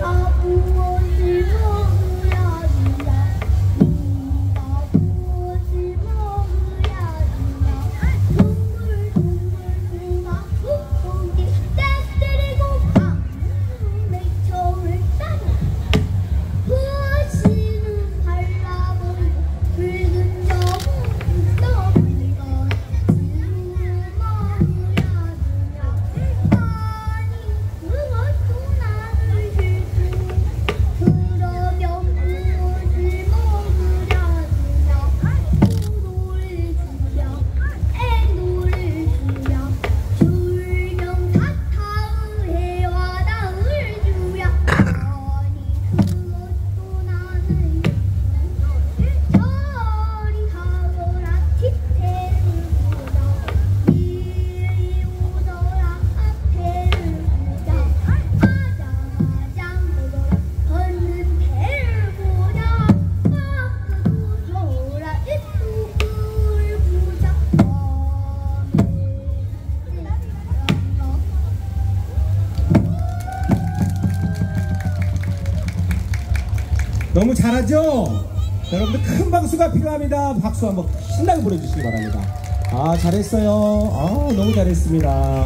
너무 잘하죠? 여러분들 큰 박수가 필요합니다. 박수 한번 신나게 보내주시기 바랍니다. 아, 잘했어요. 아, 너무 잘했습니다.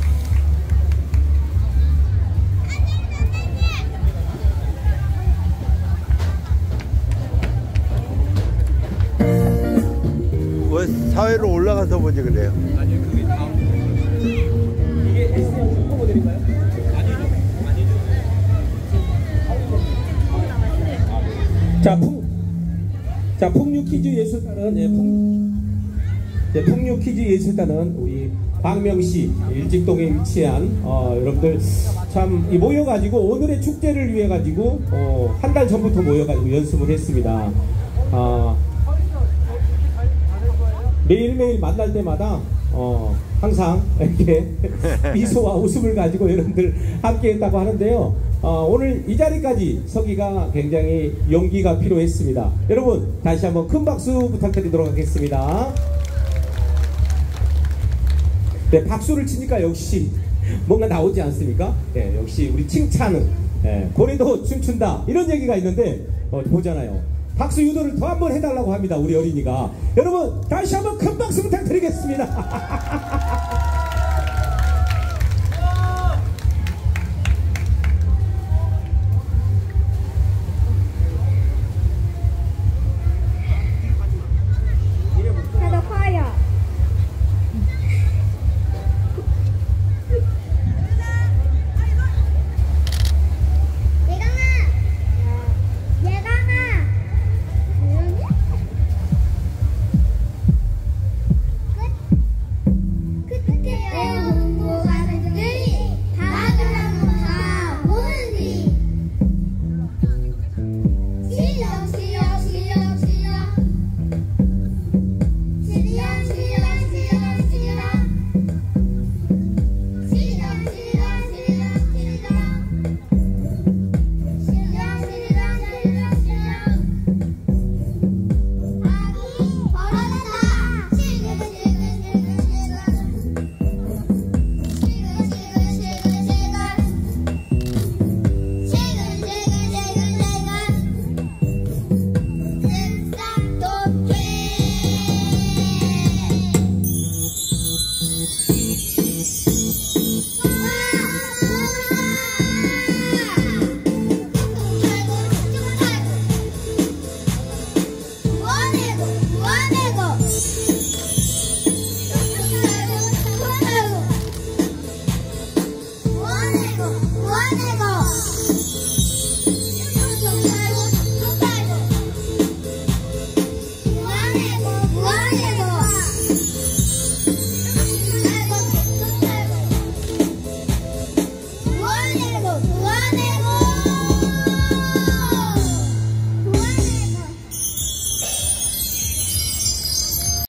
왜 사회로 올라가서 보지 그래요? 아니, 그게 다음. 이게 SM 모델인가요? 자, 풍류퀴즈 예술단은, 풍류퀴즈 예술단은 우리 광명시 일직동에 위치한, 여러분들 참 모여가지고 오늘의 축제를 위해 가지고, 한 달 전부터 모여가지고 연습을 했습니다. 매일매일 만날 때마다, 항상 이렇게 미소와 웃음을 가지고 여러분들 함께 했다고 하는데요. 오늘 이 자리까지 서기가 굉장히 용기가 필요했습니다. 여러분 다시 한번 큰 박수 부탁드리도록 하겠습니다. 네, 박수를 치니까 역시 뭔가 나오지 않습니까? 네, 역시 우리 칭찬은 고래도 춤춘다 이런 얘기가 있는데 보잖아요. 박수 유도를 더 한번 해달라고 합니다. 우리 어린이가. 여러분 다시 한번 큰 박수 부탁드리겠습니다.